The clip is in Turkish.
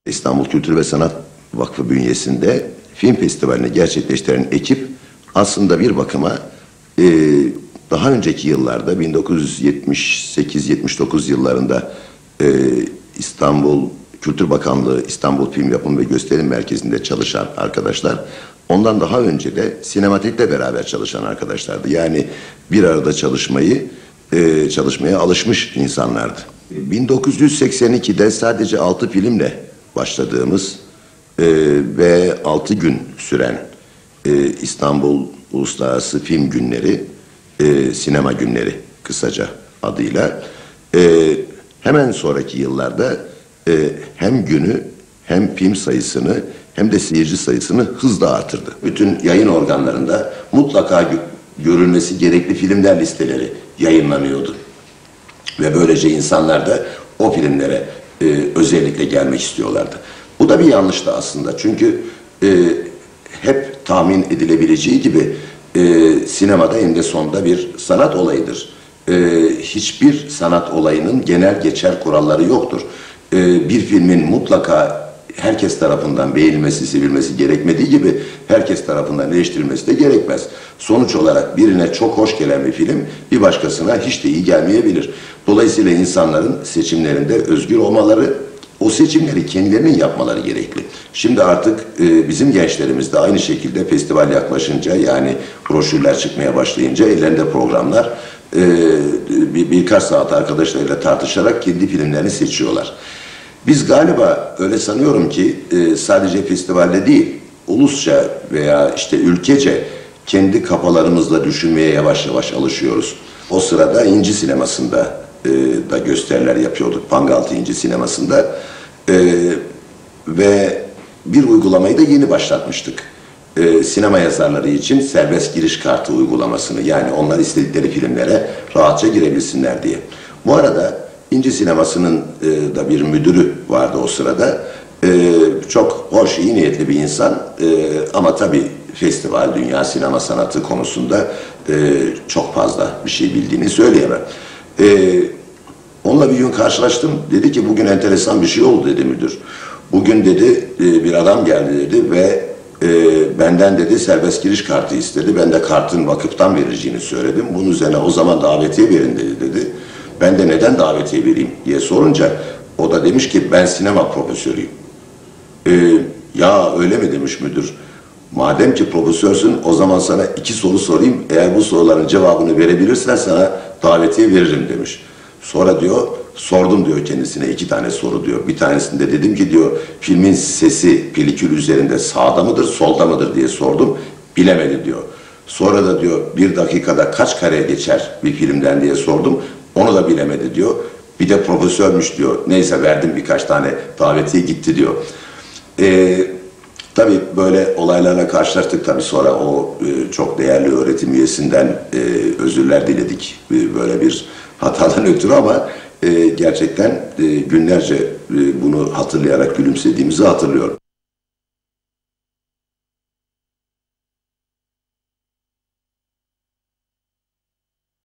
İstanbul Kültür ve Sanat Vakfı bünyesinde film festivalini gerçekleştiren ekip aslında bir bakıma daha önceki yıllarda 1978-79 yıllarında İstanbul Kültür Bakanlığı İstanbul Film Yapım ve Gösterim Merkezi'nde çalışan arkadaşlar, ondan daha önce de Sinematek'le beraber çalışan arkadaşlardı. Yani bir arada çalışmaya alışmış insanlardı. 1982'de sadece 6 filmle başladığımız ve 6 gün süren İstanbul Uluslararası Film Günleri, Sinema Günleri kısaca adıyla hemen sonraki yıllarda hem günü hem film sayısını hem de seyirci sayısını hızla artırdı. Bütün yayın organlarında mutlaka görülmesi gerekli filmler listeleri yayınlanıyordu. Ve böylece insanlar da o filmlere özellikle gelmek istiyorlardı. Bu da bir yanlıştı aslında. Çünkü hep tahmin edilebileceği gibi sinemada eninde sonunda bir sanat olayıdır. Hiçbir sanat olayının genel geçer kuralları yoktur. Bir filmin mutlaka herkes tarafından beğenilmesi, sevilmesi gerekmediği gibi herkes tarafından eleştirilmesi de gerekmez. Sonuç olarak birine çok hoş gelen bir film bir başkasına hiç de iyi gelmeyebilir. Dolayısıyla insanların seçimlerinde özgür olmaları, o seçimleri kendilerinin yapmaları gerekli. Şimdi artık bizim gençlerimiz de aynı şekilde festival yaklaşınca, yani broşürler çıkmaya başlayınca ellerinde programlar, birkaç saat arkadaşlarıyla tartışarak kendi filmlerini seçiyorlar. Biz galiba öyle sanıyorum ki sadece festivalde değil, ulusça veya işte ülkece kendi kafalarımızla düşünmeye yavaş yavaş alışıyoruz. O sırada İnci Sineması'nda da gösteriler yapıyorduk, Pangaltı İnci Sineması'nda ve bir uygulamayı da yeni başlatmıştık. Sinema yazarları için serbest giriş kartı uygulamasını, yani onlar istedikleri filmlere rahatça girebilsinler diye. Bu arada İnci Sineması'nın da bir müdürü vardı o sırada. Çok hoş, iyi niyetli bir insan ama tabii festival, dünya sinema sanatı konusunda çok fazla bir şey bildiğini söyleyemem. Onunla bir gün karşılaştım. Dedi ki bugün enteresan bir şey oldu dedi müdür. Bugün dedi bir adam geldi dedi ve benden dedi serbest giriş kartı istedi. Ben de kartın vakıftan verileceğini söyledim. Bunun üzerine o zaman davetiye verin dedi. Ben de neden davetiye vereyim diye sorunca o da demiş ki ben sinema profesörüyüm. Ya öyle mi demiş müdür. Madem ki profesörsün o zaman sana 2 soru sorayım. Eğer bu soruların cevabını verebilirsen sana davetiye veririm demiş. Sonra diyor sordum diyor kendisine 2 tane soru diyor. Bir tanesinde dedim ki diyor filmin sesi pelikül üzerinde sağda mıdır solda mıdır diye sordum. Bilemedi diyor. Sonra da diyor 1 dakikada kaç kare geçer bir filmden diye sordum. Onu da bilemedi diyor. Bir de profesörmüş diyor. Neyse verdim birkaç tane davetiye gitti diyor. Tabii böyle olaylarla karşılaştık tabii sonra o çok değerli öğretim üyesinden özürler diledik böyle bir hatadan ötürü ama gerçekten günlerce bunu hatırlayarak gülümsediğimizi hatırlıyorum.